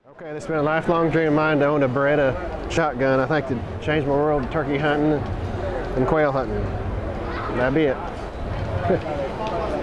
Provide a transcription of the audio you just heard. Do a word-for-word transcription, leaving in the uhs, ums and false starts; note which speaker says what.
Speaker 1: Okay, it's been a lifelong dream of mine to own a Beretta shotgun. I think to change my world, turkey hunting and quail hunting. That'd be it.